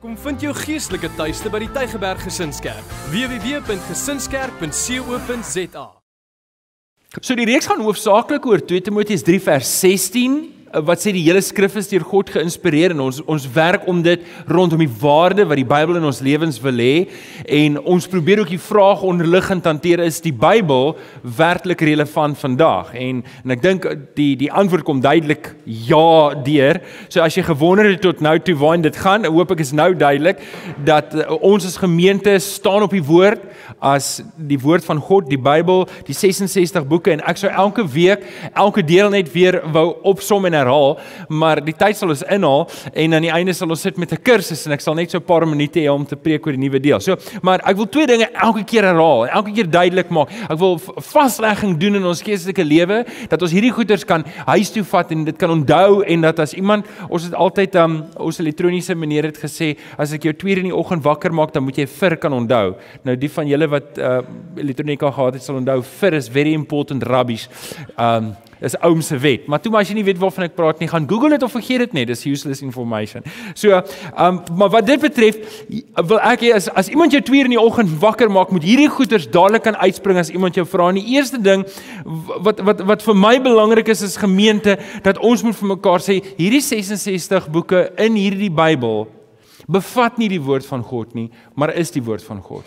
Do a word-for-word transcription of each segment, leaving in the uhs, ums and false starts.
Kom vind jou geestelike tuiste by die Tygerberg Gesinskerk. w w w punt gesinskerk punt co punt z a. So die reeks gaan hoofsaaklik oor twee Timoteus drie vers sestien, wat sê die hele skrif is deur God geïnspireer en ons ons werk om dit rondom die waarde wat die Bybel in ons lewens wil hê en ons probeer ook die vraag onderliggend hanteer, is die Bybel werklik relevant vandag? En en ek dink die die antwoord kom duidelik ja deur. So as jy gewonder het tot nou toe waarheen dit gaan, hoop ek is nou duidelik dat ons as gemeente staan op die woord as die woord van God, die Bybel, die sesensestig boeke, en ek sou elke week elke deel net weer wou opsom en herhaal, maar die tyd sal ons inhaal en aan die einde sal ons sit met 'n kursus en ek sal net so 'n paar minute hê om te preek oor die nuwe deel. So, maar ek wil twee dinge elke keer herhaal, elke keer duidelik maak. Ek wil vaslegging doen in ons geestelike lewe, dat ons hierdie goeders kan huis toe vat en dit kan onthou, en dat as iemand, ons het altyd um, ons elektroniese meneer het gesê, as ek jou twee uur in die oggend wakker maak, dan moet jy vir kan onthou. Nou die van julle wat uh, elektronika gehad het, sal onthou, vir is very important rubbish. Um, is oom se wet, maar toe maar as jy nie weet waarvan ek praat nie, gaan Google dit of vergeet dit net, dis useless information. So, um, maar wat dit betref, wil ek hê, as, as iemand jou twee uur in die oggend wakker maak, moet hierdie goeders dadelik kan uitspring as iemand jou vra. En die eerste ding, wat, wat, wat vir my belangrik is as gemeente, dat ons moet vir mekaar sê, hierdie sesensestig boeke in hierdie Bybel, bevat nie die woord van God nie, maar is die woord van God.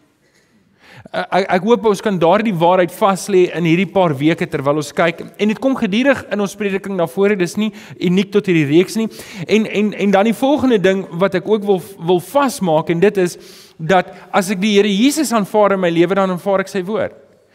Ek, ek hoop ons kan daardie waarheid vas lê in hierdie paar weke terwyl ons kyk, en dit kom gedurig in ons prediking na vore, dis nie uniek tot hierdie reeks nie, en, en, en dan die volgende ding wat ek ook wil, wil vasmaak, en dit is, dat as ek die Here Jesus aanvaar in my lewe, dan aanvaar ek sy woord.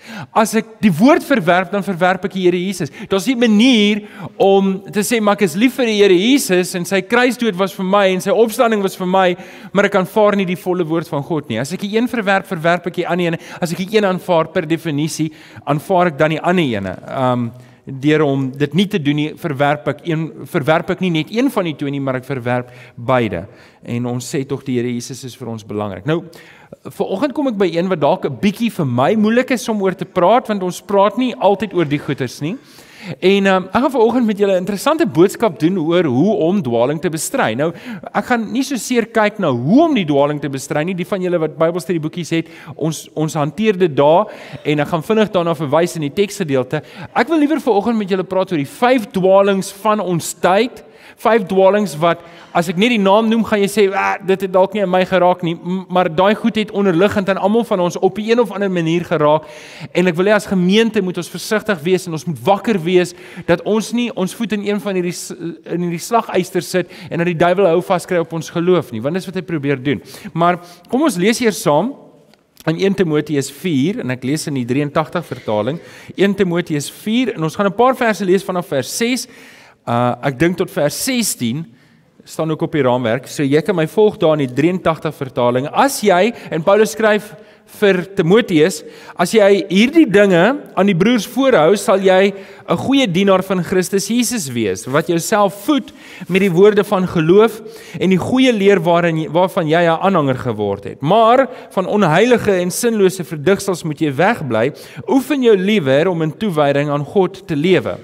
As ek die woord verwerp, dan verwerp ek die Here Jesus. Daar's nie 'n manier om te sê, maar ek is lief vir die Here Jesus, en sy kruisdood was vir my, en sy opstanding was vir my, maar ek aanvaar nie die volle woord van God nie. As ek die een verwerp, verwerp ek die ander ene. As ek die een aanvaar, per definisie, aanvaar ek dan die ander ene. Um, deur om dit nie te doen nie, verwerp ek, een, verwerp ek nie net een van die twee nie, maar ek verwerp beide. En ons sê tog die Here Jesus is vir ons belangrik. Nou, vanoggend kom ek by een wat dalk 'n bietjie vir my moeilik is om oor te praat, want ons praat nie altyd oor die goeters nie. En um, ek gaan vanoggend met julle 'n interessante boodskap doen oor hoe om dwaling te bestry. Nou, ek gaan nie so seer kyk na hoe om die dwaling te bestry nie. Die van julle wat Bybelstudieboekies het, ons ons hanteer dit daar, en ek gaan vinnig daarna verwys in die teksgedeelte. Ek wil liewer vanoggend met julle praat oor die vyf dwalings van ons tyd. Vyf dwalings wat, as ek net die naam noem, gaan jy sê, ah, dit het dalk nie aan my geraak nie, maar daai goed het onderliggend aan almal van ons op 'n een of ander manier geraak, en ek wil hê as gemeente moet ons versigtig wees, en ons moet wakker wees, dat ons nie ons voet in een van hierdie, in hierdie slagysters sit, en dat die duiwel hou vaskry op ons geloof nie, want dis wat hy probeer doen. Maar, kom ons lees hier saam, in een Timoteus vier, en ek lees in die drieëntagtig vertaling, een Timoteus vier, en ons gaan 'n paar verse lees vanaf vers ses, Uh, ek dink tot vers sestien, staan ook op die raamwerk, so jy kan my volg daar in die drieëntagtig vertaling. As jy, en Paulus skryf vir Timoteus, as jy hierdie dinge aan die broers voorhou, sal jy 'n goeie dienaar van Christus Jesus wees, wat jouself voed met die woorde van geloof en die goeie leer waarin, waarvan jy 'n aanhanger geword het. Maar van onheilige en sinlose verdigsels moet jy wegbly, oefen jou liewer om in toewyding aan God te lewe.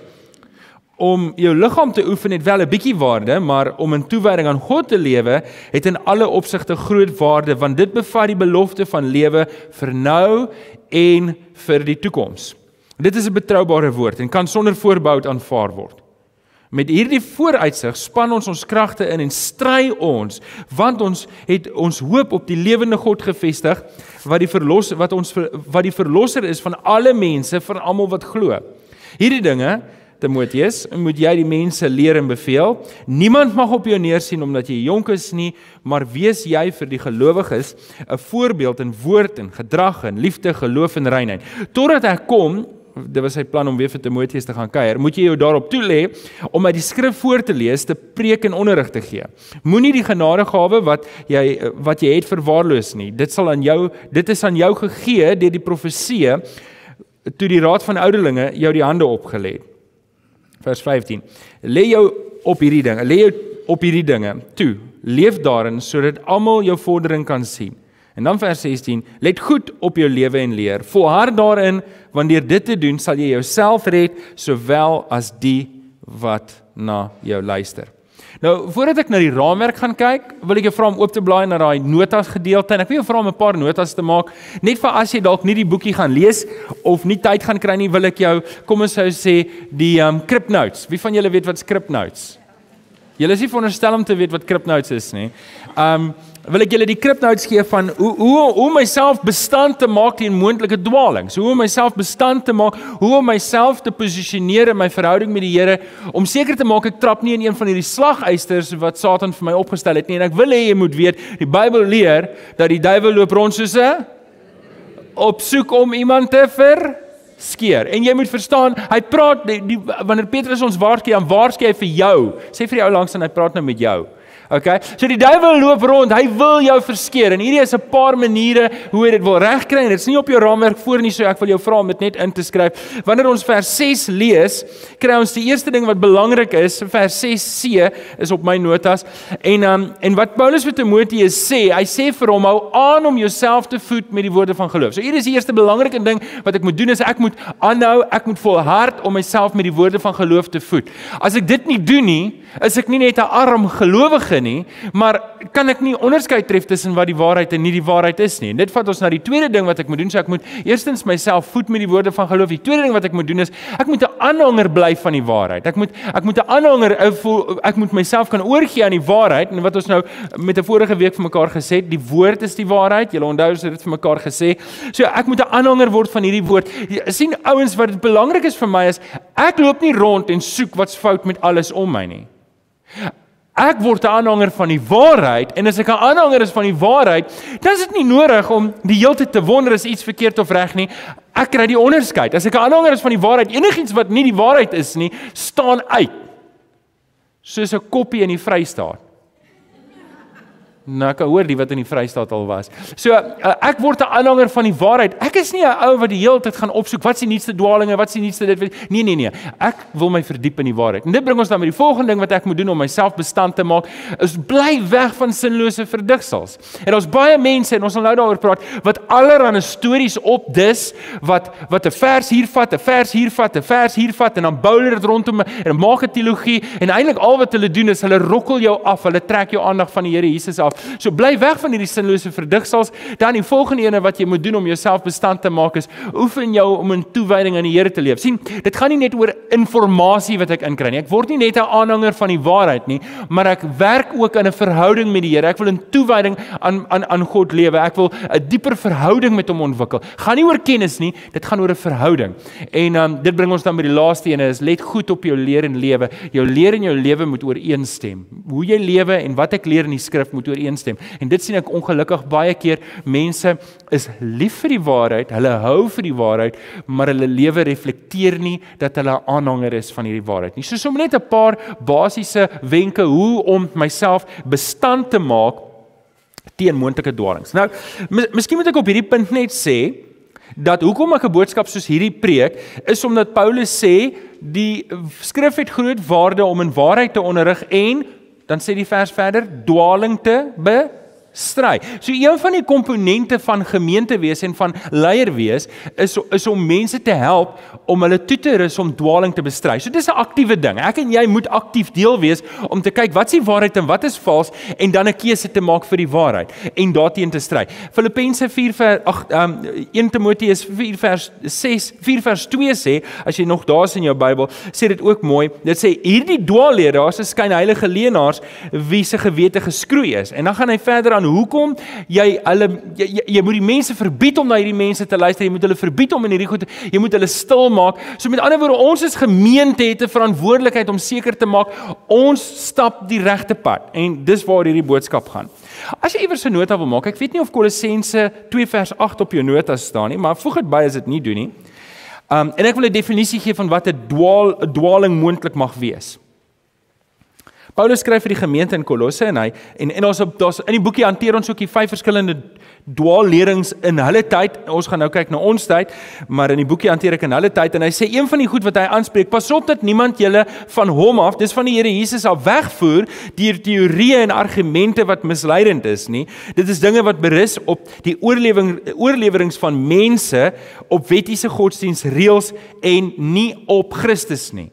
Om jou liggaam te oefen het wel 'n bietjie waarde, maar om in toewyding aan God te lewe, het in alle opsigte groot waarde, want dit bevat die belofte van lewe vir nou en vir die toekoms. Dit is 'n betroubare woord en kan sonder voorbehoud aanvaar word. Met hierdie vooruitsig span ons ons kragte in en stry ons, want ons het ons hoop op die lewende God gevestig, wat die verlosser, wat ons wat die verlosser is van alle mense, van almal wat glo. Hierdie dinge, Timoteus, moet jy die mense leer en beveel. Niemand mag op jou neersien omdat jy jonk is nie, maar wees jy vir die gelowiges 'n voorbeeld in woord en gedrag en liefde, geloof en reinheid. Totdat ek kom, dit was sy plan om weer vir Timoteus te gaan kuier, moet jy jou daarop toelê om uit die skrif voor te lees, te preek en onderrig te gee. Moenie die genadegawe wat jy wat jy het verwaarloos nie. Dit sal aan jou, dit is aan jou gegee deur die profeseë toe die raad van ouderlinge jou die hande opgelê het. Vers vyftien. Lê jou op hierdie dinge, lê jou op hierdie dinge toe. Leef daarin sodat almal jou vordering kan sien. En dan vers sestien. Let goed op jou lewe en leer. Volhard daarin, want deur dit te doen sal jy jouself red, sowel as die wat na jou luister. Nou, voordat ek na die raamwerk gaan kyk, wil ek jou vra om oop te blaai na daai notas gedeelte en ek wil jou vra om 'n paar notas te maak, net vir as jy dalk nie die boekie gaan lees of nie tyd gaan kry nie, wil ek jou, kom ons sou sê, die um, Crib Notes. Wie van julle weet wat Crib Notes? Julle is nie veronderstel om te weet wat Crib Notes is nie. Um, wil ek julle die Crib Notes gee van hoe hoe hoe myself bestand te maak teen moontlike dwalings, hoe om myself bestand te maak, hoe om myself te posisioneer in my verhouding met die Here, om seker te maak ek trap nie in een van hierdie slaguisters wat Satan vir my opgestel het nie. En ek wil hê jy moet weet, die Bybel leer dat die duiwel loop rond soos 'n op soek om iemand te verskeer. En jy moet verstaan, hy praat die, die, wanneer Petrus ons waarsku, dan waarsku hy vir jou. Sê vir die ou langs en hy praat nou met jou. Okay? So die duiwel loop rond, hy wil jou verskeer en hierdie is 'n paar maniere hoe hy dit wil regkry en dit is nie op jou raamwerk voor nie, so ek wil jou vra om dit net in te skryf. Wanneer ons vers ses lees, kry ons die eerste ding wat belangrik is, vers ses C is op my notas en um, en wat Paulus vir Timoteus sê, hy sê vir hom, hou aan om jouself te voed met die woorde van geloof. So hier is die eerste belangrike ding wat ek moet doen, is ek moet aanhou, ek moet volhard om myself met die woorde van geloof te voed. As ek dit nie doen nie, is ek nie net 'n arm gelowige nie, maar kan ek nie onderskeid tref tussen wat die waarheid en nie die waarheid is nie. En dit vat ons na die tweede ding wat ek moet doen, so ek moet eerstens myself voed met die woorde van geloof. Die tweede ding wat ek moet doen is, ek moet 'n aanhanger bly van die waarheid. Ek moet ek moet 'n aanhanger ek moet myself kan oorgee aan die waarheid, en wat ons nou met 'n vorige week vir mekaar gesê het, die woord is die waarheid. Julle onthou ons het dit vir mekaar gesê. So ek moet 'n aanhanger word van hierdie woord. Jy sien ouens, wat dit belangrik is vir my is, ek loop nie rond en soek wat's fout met alles om my nie. Ek word 'n aanhanger van die waarheid, en as ek 'n aanhanger is van die waarheid, dan is dit nie nodig om die hele tyd te wonder is iets verkeerd of reg nie. Ek kry die onderskeid. As ek 'n aanhanger is van die waarheid, enigiets wat nie die waarheid is nie, staan uit. Soos 'n koppie in die Vrystaat. Nou, ek hoor die wat in die Vrystaat al was. So, uh, ek word 'n aanhanger van die waarheid. Ek is nie 'n ou wat die hele tyd gaan opsoek, wat is die nuutste dwalinge, wat is die nuutste dit, nee, nee, nee. Ek wil my verdiep in die waarheid. En dit bring ons dan met die volgende ding wat ek moet doen om myself bestand te maak, is bly weg van sinlose verdigsels. En ons baie mense, en ons sal nou daaroor praat, wat allerhande stories opdis, wat wat 'n vers hier vat, 'n vers hier vat, 'n vers hier vat, en dan bou hulle dit rondom en maak 'n teologie, en eintlik al wat hulle doen is, hulle rokkel jou af, hulle trek jou aandag van die Here Jesus af. So bly weg van hierdie sinlose verdigsels. Dan die volgende ene wat jy moet doen om jouself bestand te maak is, oefen jou om in toewyding aan die Here te leef. Sien, dit gaan nie net oor informasie wat ek inkry nie. Ek word nie net 'n aanhanger van die waarheid nie, maar ek werk ook in 'n verhouding met die Here. Ek wil in toewyding aan aan aan God lewe. Ek wil 'n dieper verhouding met hom ontwikkel. Gaan nie oor kennis nie, dit gaan oor 'n verhouding. En um, dit bring ons dan by die laaste ene, is let goed op jou leer en lewe. Jou leer en jou lewe moet ooreenstem. Hoe jy lewe en wat ek leer in die skrif moet ooreenstem. En dit sien ek ongelukkig baie keer, mense is lief vir die waarheid, hulle hou vir die waarheid, maar hulle lewe reflekteer nie dat hulle 'n aanhanger is van hierdie waarheid nie. So som net 'n paar basiese wenke hoe om myself bestand te maak teen moontlike dwalings. Nou, miskien moet ek op hierdie punt net sê, dat hoekom ek 'n boodskap soos hierdie preek, is omdat Paulus sê, die skrif het groot waarde om in waarheid te onderrig en dan sê die vers verder, dwaling te bestry. So een van die komponente van gemeente wees en van leier wees, is, is om mense te help om hulle toe te rus om dwaling te bestry. So dis 'n aktiewe ding. Ek en jy moet aktief deel wees om te kyk wat is die waarheid en wat is vals, en dan 'n keuse te maak vir die waarheid en daarteen te stry. Filippense vier vers ag um, een Timoteus vier vers ses vier vers twee sê, as jy nog daar is in jou Bybel, sê dit ook mooi. Dit sê hierdie dwaalleraars is skynheilige leenaars wie se gewete geskroei is. En dan gaan hy verder aan hoekom jy hulle jy, jy, jy moet die mense verbied om na hierdie mense te luister. Jy moet hulle verbied om in hierdie goed, jy moet hulle stil maak. So met ander woorde, ons as gemeente het 'n verantwoordelikheid om seker te maak ons stap die regte pad. En dis waar hierdie boodskap gaan. As jy iewers 'n nota wil maak, ek weet nie of Kolossense twee vers agt op jou notas staan nie, maar voeg dit by as dit nie doen nie. Um, en ek wil 'n definisie gee van wat 'n dwaal, 'n dwaling moontlik mag wees. Paulus skryf vir die gemeente in Kolosse en hy en en ons daar's in die boekie hanteer ons ook die vyf verskillende dwaallerings in hulle tyd. Ons gaan nou kyk na ons tyd, maar in die boekie hanteer ek in hulle tyd en hy sê een van die goed wat hy aanspreek, pas op dat niemand julle van hom af, dis van die Here Jesus af wegvoer deur teorieë en argumente wat misleidend is nie. Dit is dinge wat berus op die oorlewing oorlewerings van mense op wettiese godsdienstreëls en nie op Christus nie.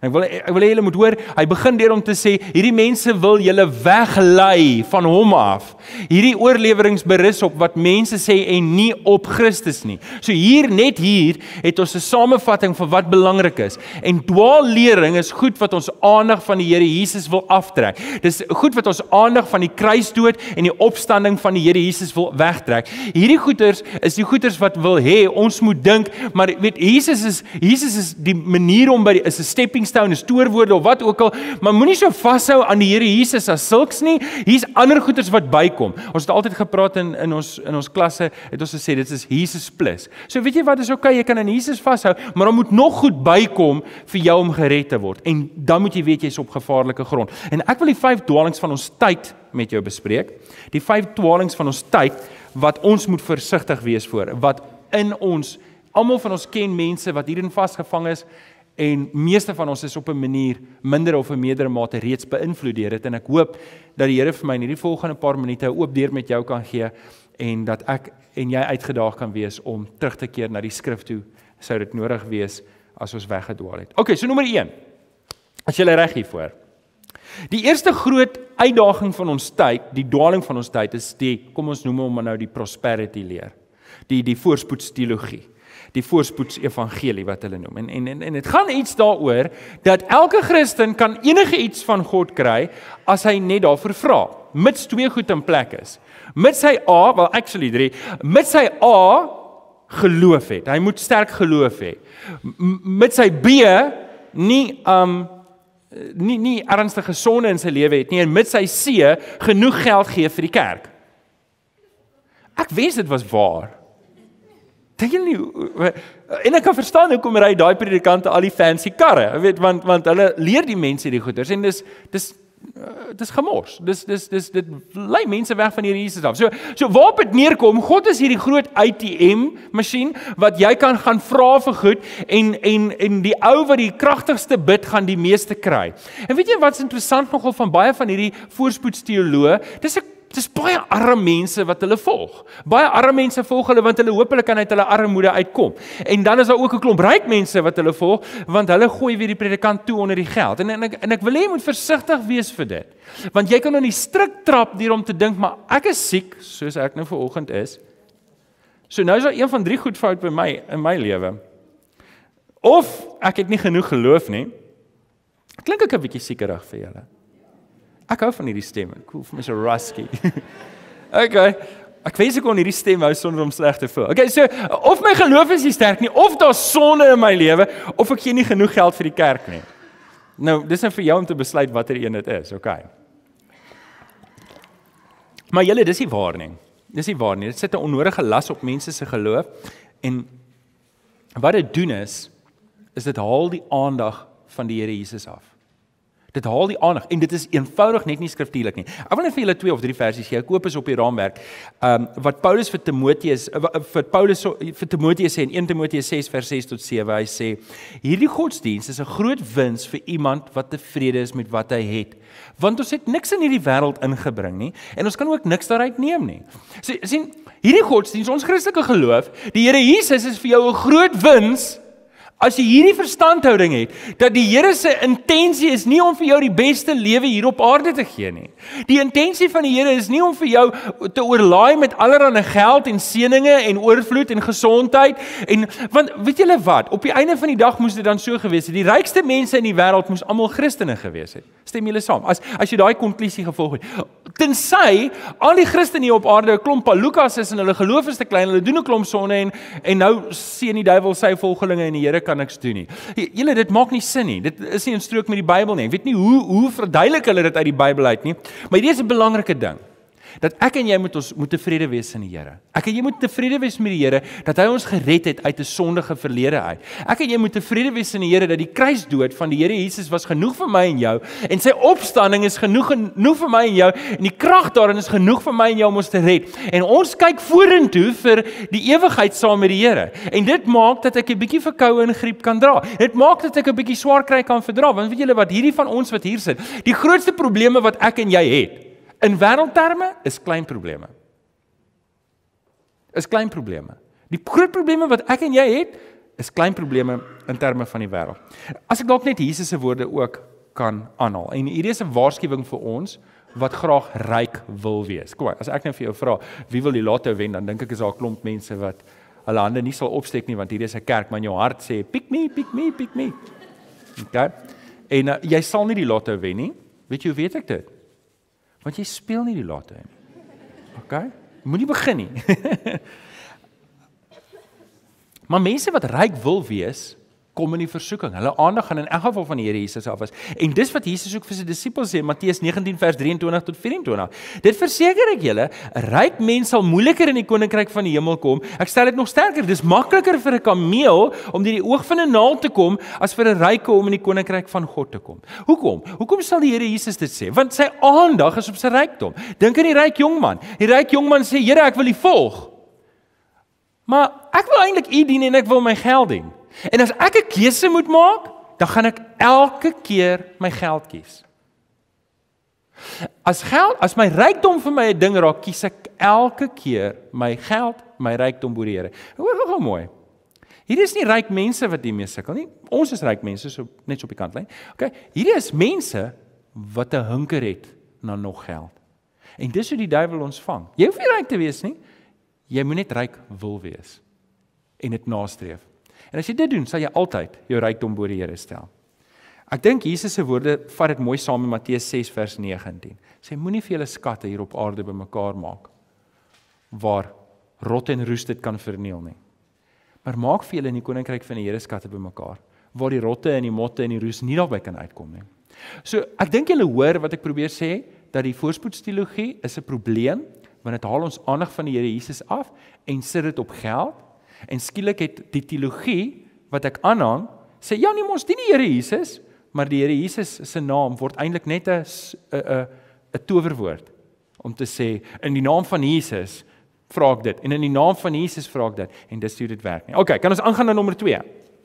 En ek wil ek wil hê julle moet hoor, hy begin deur om te sê hierdie mense wil julle weglei van hom af. Hierdie oorleweringe berus op wat mense sê en nie op Christus nie. So hier net hier het ons 'n samevatting van wat belangrik is. En dwaallering is goed wat ons aandag van die Here Jesus wil aftrek. Dis goed wat ons aandag van die kruisdood en die opstanding van die Here Jesus wil wegtrek. Hierdie goeters is die goeters wat wil hê ons moet dink, maar weet Jesus is Jesus is die manier om by die, is 'n stepping stone, is toorwoorde of wat ook al, maar moenie so vashou aan die Here Jesus as sulks nie. Hier's ander goeters wat bykom. Ons het altyd gepraat in in ons in ons klasse, het ons gesê dit is Jesus plus. So weet jy wat, is okay, jy kan aan Jesus vashou, maar dan moet nog goed bykom vir jou om gered te word. En dan moet jy weet jy's op gevaarlike grond. En ek wil die vyf dwaalings van ons tyd met jou bespreek. Die vyf dwaalings van ons tyd wat ons moet versigtig wees voor, wat in ons, almal van ons ken mense wat hierin vasgevang is, en meeste van ons is op 'n manier minder of 'n meerdere mate reeds beïnvloed deur dit, en ek hoop dat die Here vir my in hierdie volgende paar minute 'n oop deur met jou kan gee, en dat ek en jy uitgedaag kan wees om terug te keer na die skrif toe, sou dit nodig wees as ons weggedwaal het. Okay, so nommer een, as jy reg hiervoor. Die eerste groot uitdaging van ons tyd, die dwaling van ons tyd, is die, kom ons noem hom nou die prosperity leer, die, die voorspoedsteologie, die voorspoedsevangelie wat hulle noem. En, en, en, en het gaan iets daaroor, dat elke Christen kan enige iets van God kry, as hy net daarvoor vra, mits twee goed in plek is. Mits hy A, wel actually drie, mits hy A, geloof het, hy moet sterk geloof hê. Mits hy B, nie, um, nie, nie ernstige sonde in sy lewe het nie, en mits hy C, genoeg geld gee vir die kerk. Ek wens dit was waar. Dink jy nie, en ek kan verstaan hoekom ry daai predikante al die fancy karre, weet, want, want hulle leer die mense die goeders, en dis, dis, uh, dis gemors, dis, dis, dis, dit lei mense weg van die Here Jesus af. So, so waarop het neerkom, God is hierdie groot A T M-masjien, wat jy kan gaan vra vir goed, en, en, en die ou wat die kragtigste bid, gaan die meeste kry. En weet jy wat's interessant nogal van baie van hierdie voorspoedsteoloë, dis 'n Dis baie arme mense wat hulle volg. Baie arme mense volg hulle, want hulle hoop hulle kan uit hulle armoede uitkom. En dan is daar ook 'n klomp ryk mense wat hulle volg, want hulle gooi weer die predikant toe onder die geld. En, en, ek, en ek wil hê jy moet versigtig wees vir dit. Want jy kan in die strik trap deur om te dink, maar ek is siek, soos ek nou vanoggend is. So nou is daar een van drie goed fout by my, in my lewe. Of ek het nie genoeg geloof nie. Klink ek 'n bietjie siekerig vir julle? Ek hou van hierdie stem, ek voel vir my so rusky. Okay, ek wens ek kon hierdie stem hou sonder om sleg te voel. Okay, so, of my geloof is nie sterk nie, of daar sonde in my lewe, of ek gee nie genoeg geld vir die kerk nie. Nou, dis nou vir jou om te besluit watter een dit is, okay. Maar julle, dis nie waar nie. Dis nie waar nie. Dit sit 'n onnodige las op mense se geloof, en wat dit doen is, is dit haal die aandag van die Here Jesus af. Dit haal die aandag, en dit is eenvoudig net nie skriftuurlik nie. Ek wil net vir julle twee of drie versies gee. Ek koop is op die raamwerk. Um, wat Paulus vir Timoteus vir Paulus vir Timoteus sê in Eerste Timoteus ses vers ses tot sewe, hy sê: hierdie godsdiens is 'n groot wins vir iemand wat tevrede is met wat hy het. Want ons het niks in hierdie wêreld ingebring nie, en ons kan ook niks daaruit neem nie. So, sien, hierdie godsdiens, ons Christelike geloof, die Here Jesus is vir jou 'n groot wins. As jy hierdie verstandhouding het, dat die Here se intensie is nie om vir jou die beste lewe hier op aarde te gee nie. Die intensie van die Here is nie om vir jou te oorlaai met allerlei geld en seëninge en oorvloed en gesondheid, en, want weet julle wat, op die einde van die dag moes dit dan so gewees het, die rykste mense in die wêreld moes almal Christene gewees het. Stem julle saam? As, as jy daai konklusie gevolg het. Tensy, al die Christene hier op aarde 'n klomp palukas is, en hulle geloof is te klein, hulle doen 'n klomp sonde, en, en nou sien die duiwel sy volgelinge, en die Here kan niks doen nie. Julle, dit maak nie sin nie. Dit is nie in strook met die Bybel nie. Ek weet nie hoe hoe verduidelik hulle dit uit die Bybel uit nie, maar hier is 'n belangrike ding. Dat ek en jy moet ons moet tevrede wees in die Here. Ek en jy moet tevrede wees met die Here dat hy ons gered het uit 'n sondige verlede uit. Ek en jy moet tevrede wees in die Here dat die kruisdood van die Here Jesus was genoeg vir my en jou, en sy opstanding is genoeg genoeg vir my en jou, en die krag daarin is genoeg vir my en jou om ons te red. En ons kyk vorentoe vir die ewigheid saam met die Here. En dit maak dat ek 'n bietjie verkoue en griep kan dra. Dit maak dat ek 'n bietjie swaar kry kan verdra. Want weet julle wat, hierdie van ons wat hier sit, die grootste probleme wat ek en jy het, in wêreldterme is klein probleme. Is klein probleme. Die groot probleme wat ek en jy het, is klein probleme in terme van die wêreld. As ek dalk net Jesus se woorde ook kan aanhaal. En hierdie is 'n waarskuwing vir ons wat graag ryk wil wees. Kom, as ek nou vir jou vra, wie wil die lotto wen, dan dink ek is daar 'n klomp mense wat hulle hande nie sal opsteek nie, want hierdie is 'n kerk, maar in jou hart sê, pick me, pick me, pick me. Okay? En uh, jy sal nie die lotto wen nie. Weet jy hoe weet ek dit? Want jy speel nie die lotto nie. Okay? Moenie begin nie. Maar mense wat ryk wil wees, kom in die versoeking. Hulle aandag gaan in elk geval van die Here Jesus af is. En dis wat Jesus ook vir sy disippels sê, Matteus negentien vers drieëntwintig tot vyf-en-twintig. Dit verseker ek julle, 'n ryk mens sal moeiliker in die koninkryk van die hemel kom. Ek stel dit nog sterker, dis makliker vir 'n kameel om deur die oog van 'n naald te kom as vir 'n ryke om in die koninkryk van God te kom. Hoekom? Hoekom sal die Here Jesus dit sê? Want sy aandag is op sy rykdom. Dink aan die ryk jongman. Die ryk jongman sê, Here, ek wil U volg. Maar ek wil eintlik U dien en ek wil my geld dien. En as ek 'n keuse moet maak, dan gaan ek elke keer my geld kies. As geld, as my rykdom vir my 'n ding raak, kies ek elke keer my geld, my rykdom bo die Here. Hoor gou mooi. Hierdie is nie ryk mense wat hiermee sukkel nie. Ons is ryk mense, so net so op die kantlyn. Okay, hierdie is mense wat 'n hunker het na nog geld. En dis hoe die duiwel ons vang. Jy hoef nie ryk te wees nie. Jy moet net ryk wil wees en dit nastreef. En as jy dit doen, sal jy altyd jou rykdom bo die Here stel. Ek dink Jesus se woorde vat dit mooi saam in Matteus ses vers negentien. Sê moenie vir julle skatte hier op aarde bymekaar maak waar rot en roes dit kan verniel nie. Maar maak vir julle in die koninkryk van die Here skatte bymekaar waar die rotte en die motte en die roes nie daarby kan uitkom nie. So ek dink julle hoor wat ek probeer sê, dat die voorspoedsteologie is 'n probleem, want dit haal ons aandag van die Here Jesus af en sit dit op geld. En skielik het die teologie wat ek aanhang, sê ja nee, ons dien die Here Jesus, maar die Here Jesus se naam word eintlik net 'n 'n 'n towerwoord om te sê in die naam van Jesus vra ek dit en in die naam van Jesus vra ek dit en dis hoe dit werk nie. Okay, kan ons aangaan na nommer twee?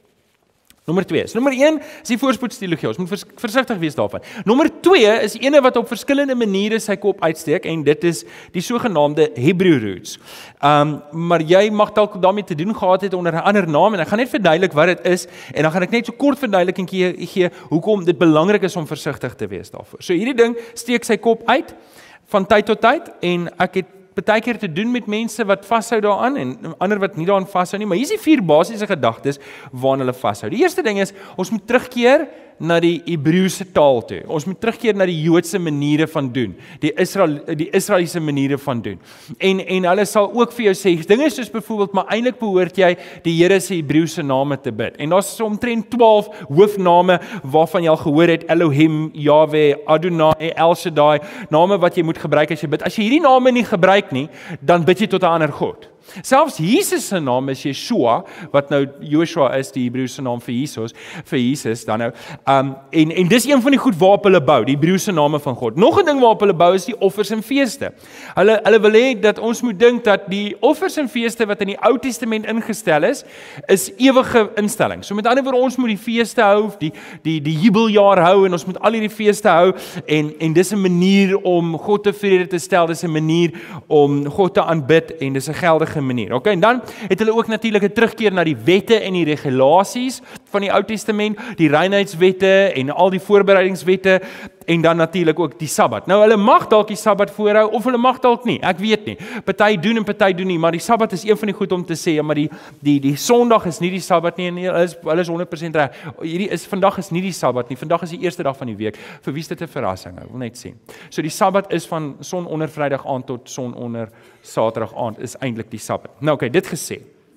Nommer twee. So nommer een is die voorspoedsteologie. Ons moet vers, versigtig wees daarvan. Nommer twee is ene wat op verskillende maniere sy kop uitsteek en dit is die sogenaamde Hebrew roots. Um, maar jy mag dalk daarmee te doen gehad het onder 'n ander naam en ek gaan net verduidelik wat dit is en dan gaan ek net so kort verduideliking gee, gee hoekom dit belangrik is om versigtig te wees daarvoor. So hierdie ding steek sy kop uit van tyd tot tyd en ek het partykeer te doen met mense wat vashou daaraan en ander wat nie daaraan vashou nie, maar hier is die vier basiese gedagtes waaraan hulle vashou. Die eerste ding is, ons moet terugkeer na die Hebreëse taal toe. Ons moet terugkeer na die Joodse maniere van doen, die Israel die Israeliese maniere van doen. En en hulle sal ook vir jou sê, dinge soos byvoorbeeld, maar eintlik behoort jy die Here se Hebreëse name te bid. En daar's so omtrent twaalf hoofname waarvan jy al gehoor het, Elohim, Yahweh, Adonai, El Shaddai, name wat jy moet gebruik as jy bid. As jy hierdie name nie gebruik nie, dan bid jy tot 'n ander god. Selfs Jesus se naam is Yeshua, wat nou Joshua is, die Hebreëse naam vir Jesus, vir Jesus dan nou. Um, en, en dis een van die goed waarop hulle bou, die Hebreëse name van God. Nog 'n ding waarop hulle bou is die offers en feeste. Hulle, hulle wil hê dat ons moet dink dat die offers en feeste wat in die Ou Testament ingestel is, is ewige instellings. So met ander woorde, ons moet die feeste hou, die, die, die jubeljaar hou, en ons moet al hierdie feeste hou, en, en dis 'n manier om God tevrede te stel, dis 'n manier om God te aanbid, en dis 'n geldige manier. Okay, en dan het hulle ook natuurlik 'n terugkeer na die wette en die regulasies van die Ou Testament, die reinheidswette en al die voorbereidingswette en dan natuurlik ook die Sabbat. Nou hulle mag dalk die Sabbat voorhou of hulle mag dalk nie. Ek weet nie. Party doen en party doen nie, maar die Sabbat is een van die goed om te sê, ja, maar die die die Sondag is nie die Sabbat nie en hulle is hulle is honderd persent reg. Hierdie is vandag is nie die Sabbat nie. Vandag is die eerste dag van die week. Vir wie is dit 'n verrassing? Ek wil net sien. So die Sabbat is van son onder Vrydag aand tot son onder Saterdag aand is eintlik die Sabbat. Nou oké, okay, dit gesê.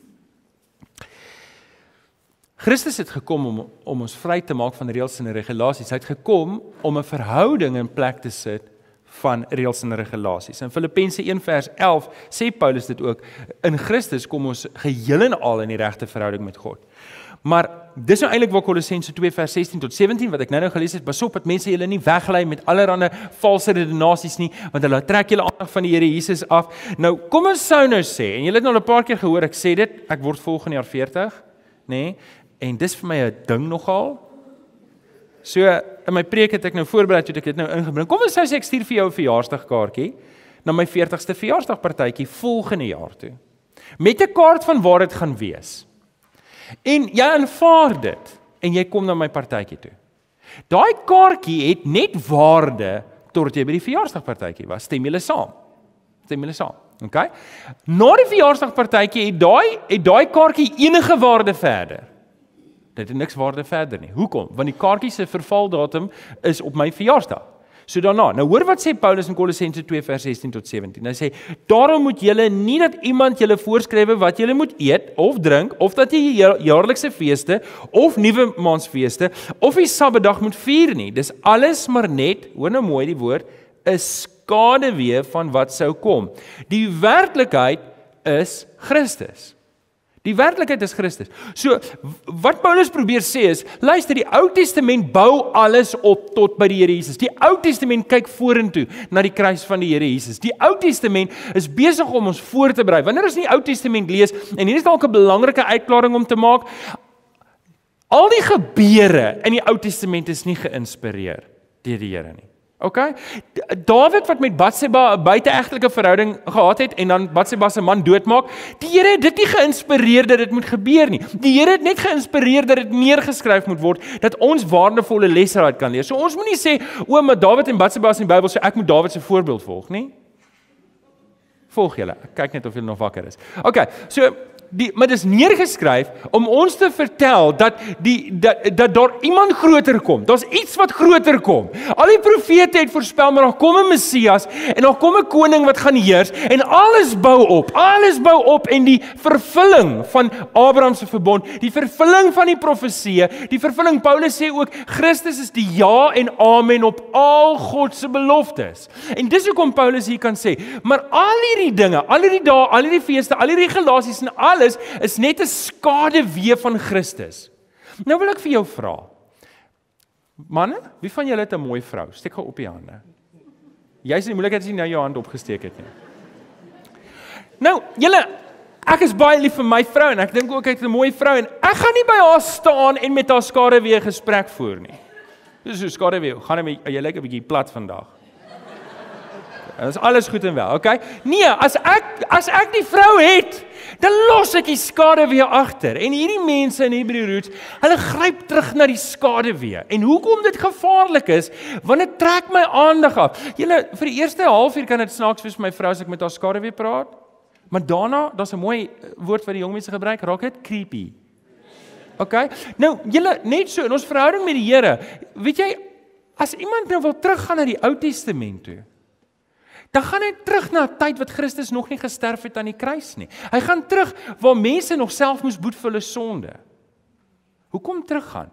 Christus het gekom om, om ons vry te maak van reëls en regulasies. Hy het gekom om 'n verhouding in plek te sit van reëls en regulasies. In Filippense een vers elf sê Paulus dit ook, in Christus kom ons geheel en al in die regte verhouding met God. Maar dis nou eintlik waar Kolossense twee vers sestien tot sewentien wat ek nou nou gelees het, pas op dat mense julle nie weglei met allerlei valse redenasies nie, want hulle trek julle aandag van die Here Jesus af. Nou kom ons sou nou sê, en julle het nou al 'n paar keer gehoor ek sê dit, ek word volgende jaar veertig, nê? Nee, en dis vir my 'n ding nogal. So in my preek het ek nou voorberei toe ek dit nou ingebring. Kom ons sê ek stuur vir jou 'n verjaarsdagkaartjie na my veertigste verjaarsdagpartytjie volgende jaar toe. Met 'n kaart van waar dit gaan wees. En jy aanvaar dit en jy kom na my partytjie toe. Daai kaartjie het net waarde totdat jy by die verjaarsdagpartytjie was. Stem julle saam? Stem julle saam? Okay? Na die verjaarsdagpartytjie het daai het daai kaartjie enige waarde verder. Dit het niks waarde verder nie. Hoekom? Want die kaartjie se vervaldatum is op my verjaarsdag. So daarna, nou hoor wat sê Paulus in Kolossense twee vers sestien tot sewentien. Hy sê, daarom moet julle nie dat iemand julle voorskrywe wat julle moet eet of drink, of dat jy ja- jaarlikse feeste of nuwe maansfeeste of die Sabbatdag moet vier nie. Dis alles maar net, hoor nou mooi die woord, 'n skaduwee van wat sou kom. Die werklikheid is Christus. Die werklikheid is Christus. So, wat Paulus probeer sê is, luister, die Ou Testament bou alles op tot by die Here Jesus. Die Ou Testament kyk vorentoe na die kruis van die Here Jesus. Die Ou Testament is besig om ons voor te berei. Wanneer ons die Ou Testament lees, en hier is dalk 'n belangrike uitklaring om te maak, al die gebeure in die Ou Testament is nie geïnspireer deur die Here nie. Okay? Dawid wat met Batseba 'n buiteegtelike verhouding gehad het en dan Batseba se man doodmaak, die Here het dit nie geïnspireer dat dit moet gebeur nie. Die Here het net geïnspireer dat dit neergeskryf moet word, dat ons waardevolle lesse uit kan leer. So ons moenie sê, o, maar Dawid en Batseba is in die Bybel, so ek moet Dawid se voorbeeld volg, nie? Volg julle. Ek kyk net of julle nog wakker is. Okay, so Die, maar dit is neergeskryf om ons te vertel dat, die, dat, dat daar iemand groter kom. Daar's iets wat groter kom. Al die profete het voorspel, maar daar kom 'n Messias en daar kom 'n koning wat gaan heers en alles bou op. Alles bou op en die vervulling van Abraham se verbond, die vervulling van die profeseë, die vervulling, Paulus sê ook, Christus is die ja en amen op al God se beloftes. En dis hoekom Paulus hier kan sê, maar al hierdie dinge, al hierdie dae, al hierdie feeste, al hierdie regulasies en alles is net 'n skaduwee van Christus. Nou wil ek vir jou vra. Manne, wie van julle het 'n mooi vrou? Steek gou op die hande. Jy is in die moeilikheid as jy nou jou hand opgesteek het nie. Nou, julle, ek is baie lief vir my vrou en ek dink ook ek het 'n mooi vrou en ek gaan nie by haar staan en met haar skaduwee gesprek voer nie. Dis so skaduwee, gaan jy jy lyk 'n bietjie plat vandag. Dit is alles goed en wel, okay? Nee, as ek as ek die vrou het, dan los ek die skaduwee agter. En hierdie mense in Hebrew Roots, hulle gryp terug na die skaduwee. En hoekom dit gevaarlik is, want dit trek my aandag af. Julle, vir die eerste halfuur kan dit snaaks wees vir my vrou as ek met haar skaduwee praat. Maar daarna, daar's 'n mooi woord wat die jong mense gebruik, raak dit creepy. Okay? Nou, julle, net so in ons verhouding met die Here, weet jy, as iemand nou wil teruggaan na die Ou Testament toe, dan gaan hy terug na 'n tyd wat Christus nog nie gesterf het aan die kruis nie. Hy gaan terug waar mense nog self moes boet vir hulle sonde. Hoekom teruggaan?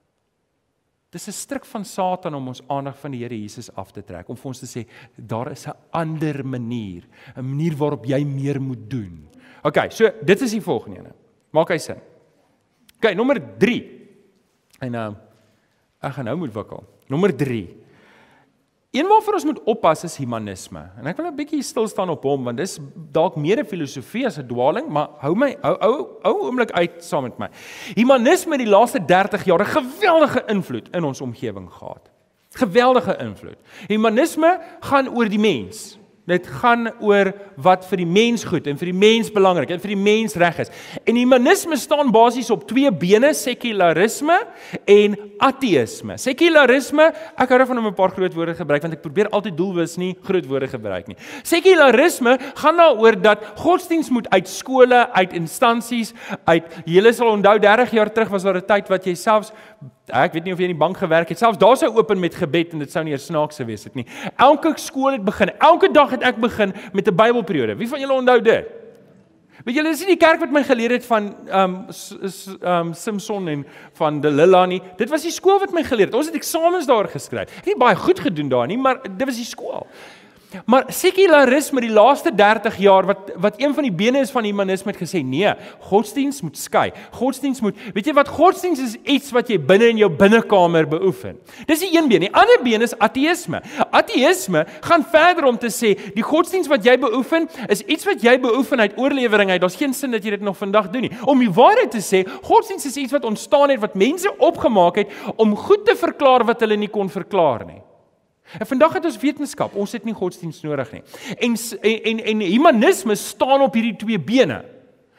Dis 'n stryk van Satan om ons aandag van die Here Jesus af te trek, om vir ons te sê, daar is 'n ander manier, 'n manier waarop jy meer moet doen. Okay, so dit is die volgende ene. Maak hy sin? Okay, nommer drie. En uh, ek gaan nou moet wikkel. Nommer drie. Een waarvoor ons moet oppas is humanisme. En ek wil 'n bietjie stil staan op hom, want dis dalk meer 'n filosofie as 'n dwaling, maar hou my hou hou hou oomblik uit saam met my. Humanisme het die laaste dertig jaar 'n geweldige invloed in ons omgewing gehad. Geweldige invloed. Humanisme gaan oor die mens. Dit gaan oor wat vir die mens goed en vir die mens belangrik en vir die mens reg is. En humanisme staan basies op twee bene, sekularisme en ateïsme. Sekularisme, ek hou daarvan om 'n paar groot woorde gebruik, want ek probeer altyd doelbewus nie groot woorde gebruik nie. Sekularisme gaan daaroor dat godsdienst moet uit skole, uit instansies, uit, julle sal onthou, dertig jaar terug was daar 'n tyd wat jy selfs, ek weet nie of jy in die bank gewerk het, selfs daar sou open met gebed en dit sou nie eers snaaks gewees het nie. Elke skool het begin, elke dag het ek begin met 'n Bybelperiode. Wie van julle onthou dit? Weet julle, dis nie die kerk wat my geleer het van um, um, Simpson en van Delilah nie. Dit was die skool wat my geleer het. Ons het eksamens daar geskryf. Ek het nie baie goed gedoen daar nie, maar dit was die skool. Maar sekularisme die laaste dertig jaar, wat, wat een van die bene is van humanisme, het gesê, nee, godsdienst moet skei. Godsdienst moet, weet jy wat, godsdienst is iets wat jy binne in jou binnekamer beoefen. Dis die een been. Die ander been is ateïsme. Ateïsme gaan verder om te sê, die godsdienst wat jy beoefen, is iets wat jy beoefen uit oorlewering uit. Daar's geen sin dat jy dit nog vandag doen nie. Om die waarheid te sê, godsdienst is iets wat ontstaan het, wat mense opgemaak het, om goed te verklaar wat hulle nie kon verklaar nie. En vandag het ons wetenskap, ons het nie godsdienst nodig nie. En, en, en humanisme staan op hierdie twee bene.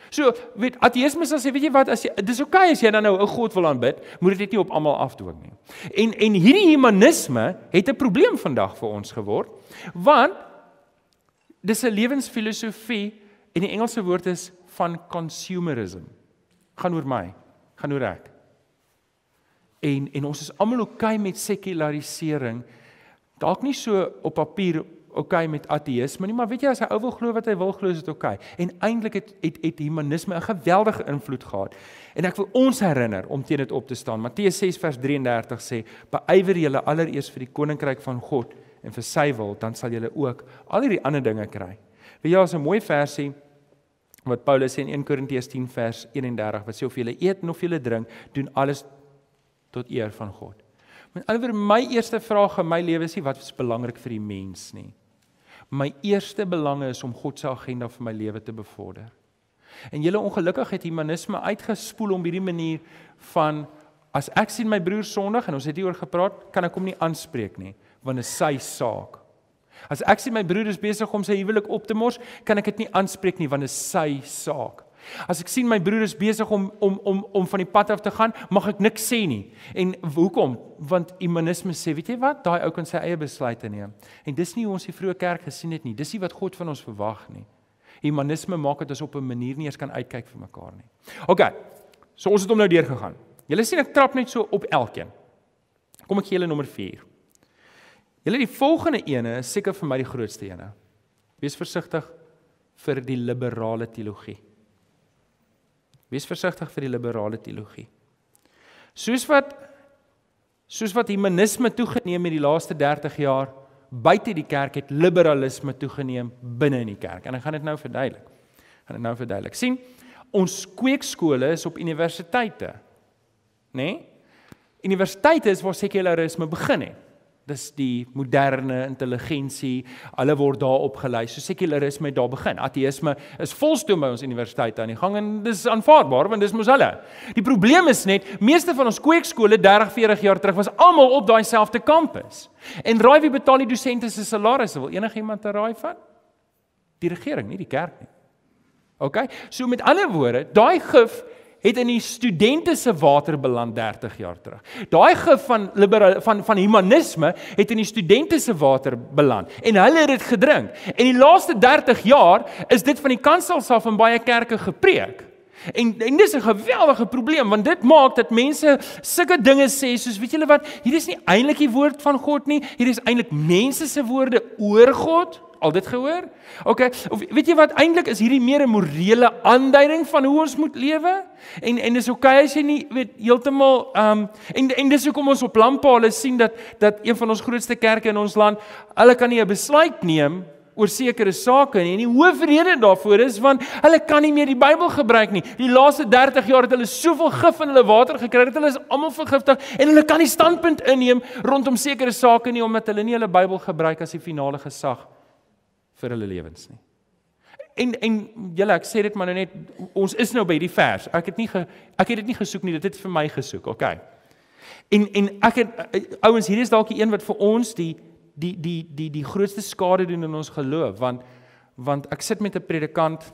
So, weet, ateïsme sal sê, weet jy wat, as jy, dis okay as jy dan nou 'n God wil aanbid, moet dit nie op almal afdwing nie. En, en hierdie humanisme het 'n probleem vandag vir ons geword, want dis 'n lewensfilosofie, en die Engelse woord is van consumerism. Gaan oor my, gaan oor ek. En, en ons is almal okay met sekularisering, dalk nie so op papier okay met ateïsme nie, maar weet jy, as hy ou wil glo wat hy wil glo, is dit okay. En eintlik het, het, het humanisme 'n geweldige invloed gehad. En ek wil ons herinner om teen dit op te staan. Matteus ses vers drie en dertig sê, beywer julle allereers vir die koninkryk van God en vir sy wil, dan sal julle ook al hierdie ander dinge kry. Weet jy, daar's 'n mooi versie wat Paulus sê in Eerste Korintiërs tien vers eenendertig, wat sê of julle eet en of julle drink, doen alles tot eer van God. Met ander woorde, my eerste vraag in my lewe is nie wat is belangrik vir die mens nie. My eerste belang is om God se agenda vir my lewe te bevorder. En julle ongelukkig het humanisme uitgespoel om hierdie manier van, as ek sien my broer sondig, en ons het hieroor gepraat, kan ek hom nie aanspreek nie, want dit is sy saak. As ek sien my broer is besig om sy huwelik op te mors, kan ek dit nie aanspreek nie, want dit is sy saak. As ek sien my broer is besig om, om, om, om van die pad af te gaan, mag ek niks sê nie. En hoekom? Want humanisme sê, weet jy wat, daai ou kan sy eie besluite neem. En dis nie hoe ons die vroeë kerk gesien het nie, dis nie wat God van ons verwag nie. Humanisme maak dit ons op 'n manier nie eens kan uitkyk vir mekaar nie. Ok, so ons het hom nou deurgegaan. Julle sien ek trap net so op elkeen. Kom ek gee julle nommer vier. Julle, die volgende ene is seker vir my die grootste ene. Wees versigtig vir die liberale teologie. Wees versigtig vir die liberale teologie. Soos wat, soos wat humanisme toegeneem het die laaste dertig jaar, buite die kerk het liberalisme toegeneem binne in die kerk. En ek gaan dit nou verduidelik. Ek gaan dit nou verduidelik. Sien, ons kweekskole is op universiteite. Nee? Universiteite is waar sekularisme begin het. Dis die moderne intelligensie, alle word daar opgelei, so sekularisme het daar begin. Ateïsme is volstoom by ons universiteite aan die gang, en dis aanvaardbaar, want dis mos hulle. Die probleem is net, meeste van ons kweekskole dertig, veertig jaar terug, was almal op daai selfde kampus. En raai wie betaal die dosente se salarisse? Wil enigiemand 'n raai van? Die regering, nie die kerk nie. OK? So met ander woorde, daai gif het in die studente se water beland dertig jaar terug. Daai gif van, liberal, van, van humanisme het in die studente se water beland. En hulle het dit gedrink. En die laaste dertig jaar is dit van die kansels af in baie kerke gepreek. En, en dis 'n geweldige probleem, want dit maak dat mense sulke dinge sê, soos weet julle wat, hier is nie eintlik die woord van God nie, hier is eintlik mense se woorde oor God. Al dit gehoor? OK, of weet jy wat, eintlik is hierdie meer 'n morele aanduiding van hoe ons moet lewe. En en dis OK as jy nie weet heeltemal um en en dis hoekom ons op landpale sien dat dat een van ons grootste kerke in ons land, hulle kan nie 'n besluit neem oor sekere sake nie. En die hoofrede daarvoor is want hulle kan nie meer die Bybel gebruik nie. Die laaste dertig jaar het hulle soveel gif in hulle water gekry dat hulle is almal vergiftig en hulle kan nie standpunt inneem rondom sekere sake nie omdat hulle nie hulle Bybel gebruik as die finale gesag vir hulle lewens nie. En en julle, ek sê dit maar nou net, ons is nou by die vers. Ek het nie ge, ek het dit nie gesoek nie, dit het vir my gesoek, okay. En en ek het ouens, hier is dalk die een wat vir ons die die die die die grootste skade doen in ons geloof, want want ek sit met 'n predikant.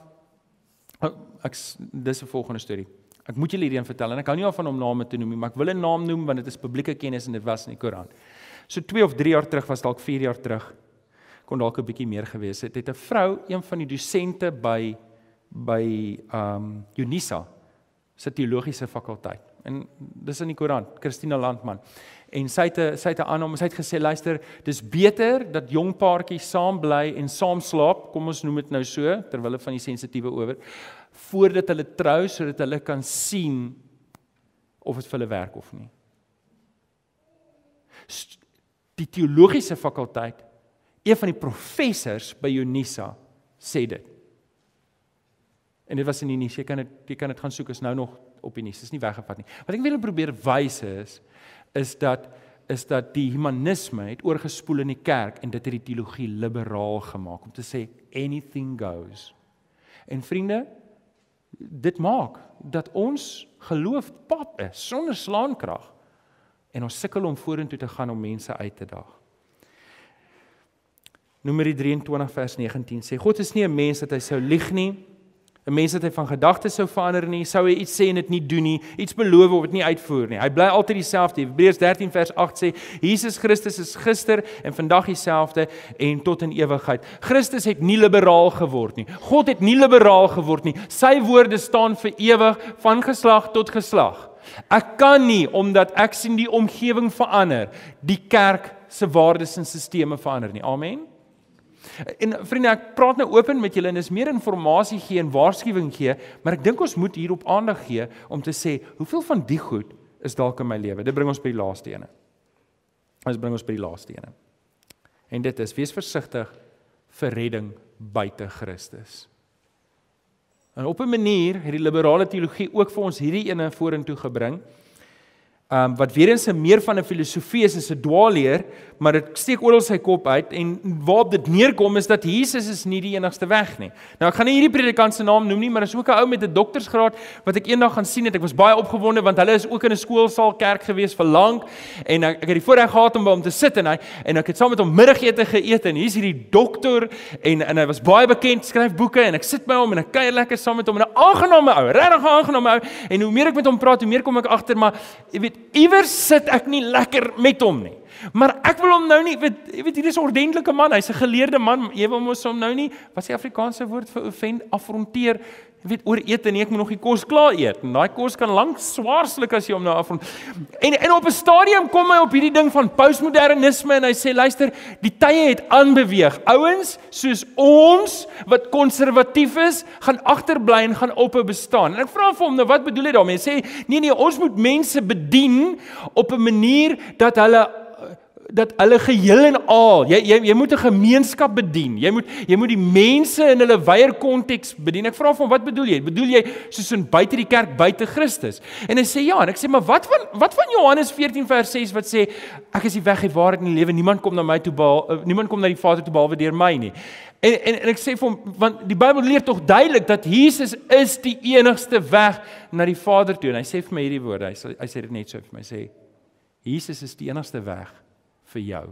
Ek dis 'n volgende storie. Ek moet julle hierdie een vertel en ek hou nie af van om name te noem nie, maar ek wil 'n naam noem want dit is publieke kennis en dit was in die Koran. So twee of drie jaar terug was dalk vier jaar terug. Kon dalk 'n bietjie meer gewees het. Het 'n vrou, een van die dosente by by um Unisa, se teologiese fakulteit. En dis in die Koran, Christina Landman. En sy het 'n sy het 'n aanhom, sy het gesê, luister, dis beter dat jong paartjies saam bly en saam slaap, kom ons noem dit nou so, terwyl hulle van die sensitiewe oor, voordat hulle trou sodat hulle kan sien of dit vir hulle werk of nie. Die teologiese fakulteit, een van die professors by Unisa sê dit. En dit was in Unisa, jy kan dit, jy kan dit gaan soek, is nou nog op Unisa, is nie weggevat nie. Wat ek wil probeer wys is, is dat, is dat die humanisme het oorgespoel in die kerk en dit het die teologie liberaal gemaak, om te sê, anything goes. En vriende, dit maak dat ons geloof pap is, sonder slaankrag, en ons sukkel om vorentoe te gaan om mense uit te daag. Numeri drieëntwintig vers negentien sê, God is nie 'n mens dat hy sou lieg nie, 'n mens wat hy van gedagtes sou verander nie, sou hy iets sê en dit nie doen nie, iets beloof of dit nie uitvoer nie. Hy bly altyd dieselfde. Hebreërs dertien vers agt sê, Jesus Christus is gister en vandag dieselfde en tot in ewigheid. Christus het nie liberaal geword nie. God het nie liberaal geword nie. Sy woorde staan vir ewig, van geslag tot geslag. Ek kan nie, omdat ek sien die omgewing verander, die kerk se waardes en sisteme verander nie. Amen. En vriende, ek praat nou open met julle en is meer informasie gee en waarskuwing gee, maar ek dink ons moet hierop aandag gee om te sê, hoeveel van die goed is dalk in my lewe? Dit bring ons by die laaste ene. Dit bring ons by die laaste ene. En dit is, wees versigtig vir redding buite Christus. En op 'n manier het die liberale teologie ook vir ons hierdie ene vorentoe gebring, Um, wat weer eens meer van 'n filosofie is, is 'n dwaalleer, maar dit steek oral sy kop uit, en waarop dit neerkom is dat Jesus is nie die enigste weg nie. Nou, ek gaan nie hierdie predikant se naam noem nie, maar is ook 'n ou met 'n doktorsgraad, wat ek eendag gaan sien het. Ek was baie opgewonde, want hulle is ook in 'n skoolsaal kerk gewees vir lank, en ek, ek het die voorreg gehad om by hom te sit, en, hy, en ek het saam met hom middagete geëet, en hier is hierdie dokter, en, en hy was baie bekend, skryf boeke, en ek sit by hom, en ek kuier lekker saam met hom, en 'n aangename ou, regtig 'n aangename ou, en hoe meer ek met hom praat, hoe meer kom ek agter, maar, jy weet, iewers sit ek nie lekker met hom nie. Maar ek wil hom nou nie, weet, jy weet, hier is 'n ordentlike man, hy's 'n geleerde man, jy wil mos hom nou nie, wat is die Afrikaanse woord vir offend, afronteer, jy weet, oor eet en nie, ek moet nog die kos klaar eet, en daai kos kan lank swaarslik as jy hom nou afronteer. En, en op 'n stadium kom hy op hierdie ding van postmodernisme, en hy sê, luister, die tye het aanbeweeg, ouens, soos ons, wat konservatief is, gaan agterbly en gaan ophou bestaan. En ek vra vir hom, nou wat bedoel hy daarmee? Hy sê, nee, nee, ons moet mense bedien, op 'n manier, dat hulle dat hulle geheel en al, jy, jy, jy moet 'n gemeenskap bedien, jy moet, jy moet die mense in hulle wyeer konteks bedien. Ek vra van, wat bedoel jy? Bedoel jy soos in buite die kerk, buite Christus? En hy sê ja, en ek sê, maar wat van, wat van Johannes veertien vers ses, wat sê, ek is die weg, die waarheid en die lewe, niemand kom na my toe, behalwe, niemand kom na die Vader toe behalwe deur my nie. En, en, en ek sê vir hom, want die Bybel leer tog duidelik, dat Jesus is die enigste weg na die Vader toe, en hy sê vir my hierdie woorde, hy, sê, hy sê dit net so vir my, sê, Jesus is die enigste weg vir jou.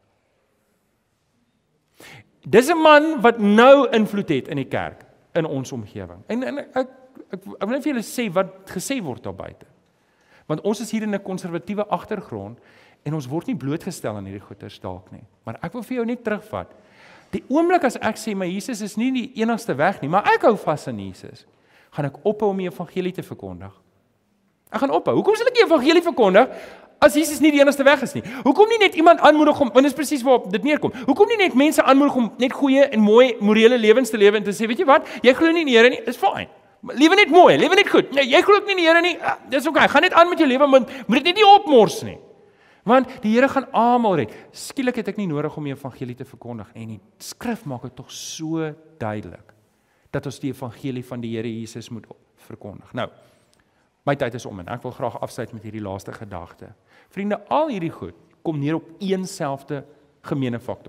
Dis 'n man wat nou invloed het in die kerk, in ons omgewing. En, en ek, ek, ek, ek wil net vir julle sê wat gesê word daar buite. Want ons is hier in 'n konservatiewe agtergrond, en ons word nie blootgestel aan hierdie goeters dalk nie. Maar ek wil vir jou net terugvat. Die oomblik as ek sê, maar Jesus is nie die enigste weg nie, maar ek hou vas aan Jesus, gaan ek ophou om die evangelie te verkondig. Ek gaan ophou. Hoekom sal ek die evangelie verkondig? As Jesus nie die enigste weg is nie. Hoekom nie net iemand aanmoedig om, want dit is presies waarop dit neerkom. Hoekom nie net mense aanmoedig om net goeie en mooi morele lewens te lewe en te sê, weet jy wat, jy glo nie in die Here nie, is fyn. Lewe net mooi, lewe net goed. Nee, jy glo nie in die Here nie, ah, dis oké. Gaan net aan met jou lewe, maar moet dit net nie opmors nie. Want die Here gaan almal red. Skielik het ek nie nodig om die evangelie te verkondig nie. En die skrif maak dit tog so duidelik dat ons die evangelie van die Here Jesus moet verkondig. Nou, my tyd is om en ek wil graag afsluit met hierdie laaste gedagte. Vriende, al hierdie goed kom neer op een selfde gemeene faktor.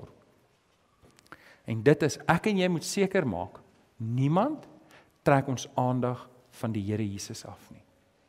En dit is, ek en jy moet seker maak, niemand trek ons aandag van die Here Jesus af nie.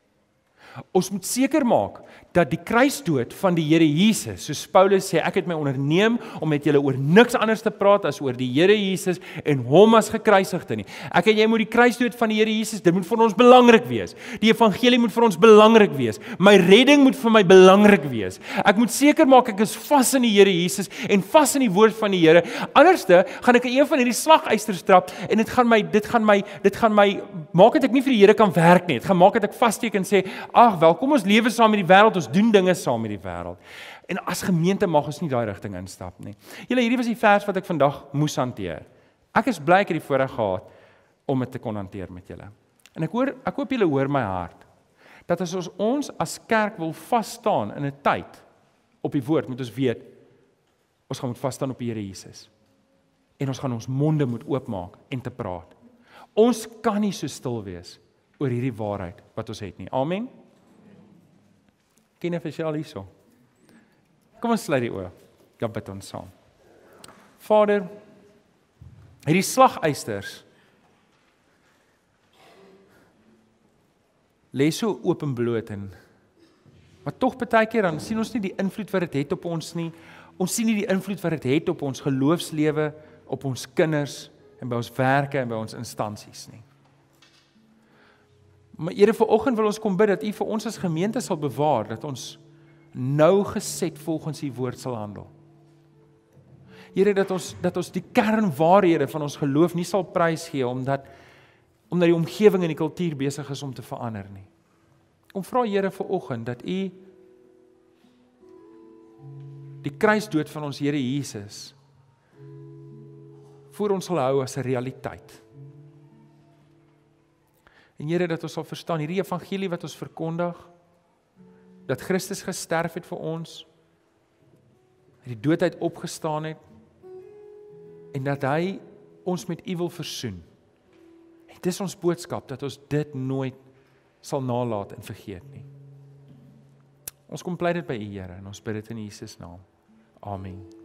Ons moet seker maak dat die kruisdood van die Here Jesus, soos Paulus sê, ek het my onderneem om met julle oor niks anders te praat as oor die Here Jesus en hom as gekruisigde nie. Ek en jy moet die kruisdood van die Here Jesus, dit moet vir ons belangrik wees. Die evangelie moet vir ons belangrik wees. My redding moet vir my belangrik wees. Ek moet seker maak ek is vas in die Here Jesus en vas in die woord van die Here. Anderste gaan ek in een van hierdie slagysters trap en dit gaan my dit gaan my dit gaan my maak dat ek nie vir die Here kan werk nie. Dit gaan maak dat ek vassteek en sê, ag wel, kom ons lewe saam met die wêreld, ons doen dinge saam met die wêreld. En as gemeente mag ons nie daai rigting instap nie. Julle, hierdie was die vers wat ek vandag moes hanteer. Ek is bly ek het die voorreg gehad om dit te kon hanteer met julle. En ek hoor ek hoop julle hoor my hart dat as ons ons as kerk wil vas staan in 'n tyd op die woord, moet ons weet ons gaan moet vas staan op die Here Jesus. En ons gaan ons monde moet oopmaak en te praat. Ons kan nie so stil wees oor hierdie waarheid wat ons het nie. Amen. Ken jy vir hierso? Kom ons sluit die oë. Ja, bid ons saam. Vader, hierdie slagysters lê so openbloot en maar tog baie keer dan sien ons nie die invloed wat dit het op ons nie. Ons sien nie die invloed wat dit het op ons geloofslewe, op ons kinders en by ons werke en by ons instansies nie. Maar Here, vanoggend wil ons kom bid dat U vir ons as gemeente sal bewaar, dat ons nou geset volgens U woord sal handel. Here, dat ons dat ons die kernwaarhede van ons geloof nie sal prys gee omdat omdat die omgewing en die kultuur besig is om te verander nie. Kom vra Here vanoggend dat U die kruisdood van ons Here Jesus voor ons sal hou as 'n realiteit. En Here, dat ons sal verstaan hierdie evangelie wat ons verkondig, dat Christus gesterf het vir ons, uit die dood uit opgestaan het, en dat hy ons met U wil versoen. En dit is ons boodskap, dat ons dit nooit sal nalat en vergeet nie. Ons kom pleit dit by U, Here, en ons bid dit in Jesus naam. Amen.